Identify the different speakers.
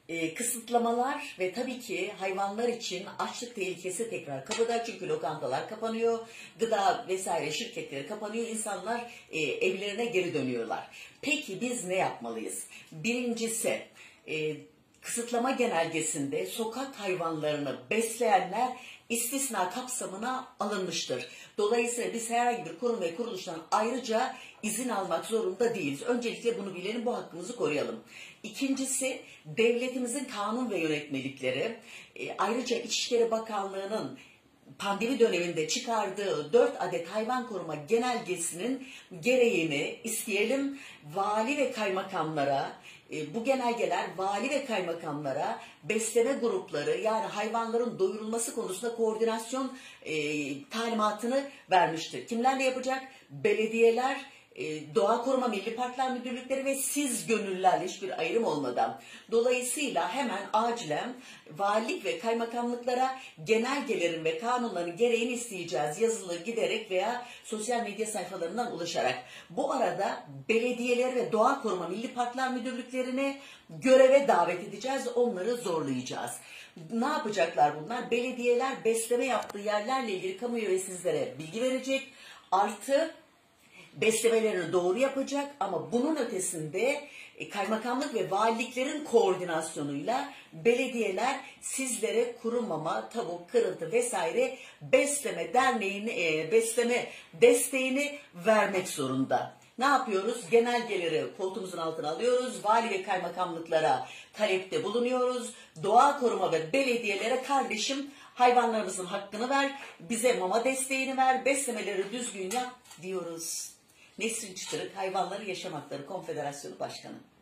Speaker 1: Kısıtlamalar ve tabii ki hayvanlar için açlık tehlikesi tekrar kapıda. Çünkü lokantalar kapanıyor, gıda vesaire şirketleri kapanıyor, insanlar evlerine geri dönüyorlar. Peki biz ne yapmalıyız? Birincisi, kısıtlama genelgesinde sokak hayvanlarını besleyenler istisna kapsamına alınmıştır. Dolayısıyla biz herhangi bir kurum ve kuruluştan ayrıca izin almak zorunda değiliz. Öncelikle bunu bilelim, bu hakkımızı koruyalım. İkincisi, devletimizin kanun ve yönetmelikleri, ayrıca İçişleri Bakanlığı'nın pandemi döneminde çıkardığı 4 adet hayvan koruma genelgesinin gereğini isteyelim. Vali ve kaymakamlara, bu genelgeler vali ve kaymakamlara besleme grupları, yani hayvanların doyurulması konusunda koordinasyon talimatını vermiştir. Kimlerle yapacak? Belediyeler, Doğa Koruma Milli Parklar Müdürlükleri ve siz gönüllülerle hiçbir ayrım olmadan. Dolayısıyla hemen acilen valilik ve kaymakamlıklara genelgelerin ve kanunların gereğini isteyeceğiz. Yazılı giderek veya sosyal medya sayfalarından ulaşarak. Bu arada belediyeler ve Doğa Koruma Milli Parklar Müdürlüklerine göreve davet edeceğiz. Onları zorlayacağız. Ne yapacaklar bunlar? Belediyeler besleme yaptığı yerlerle ilgili kamuoyu ve sizlere bilgi verecek. Artı beslemelerini doğru yapacak, ama bunun ötesinde kaymakamlık ve valiliklerin koordinasyonuyla belediyeler sizlere kuru mama, tavuk, kırıntı vesaire besleme derneğini, besleme desteğini vermek zorunda. Ne yapıyoruz? Genelgeleri koltuğumuzun altına alıyoruz. Vali ve kaymakamlıklara talepte bulunuyoruz. Doğa koruma ve belediyelere, kardeşim hayvanlarımızın hakkını ver, bize mama desteğini ver, beslemeleri düzgün yap diyoruz. Nesrin Çıtırık, Hayvanları Yaşam Hakları Konfederasyonu Başkanı.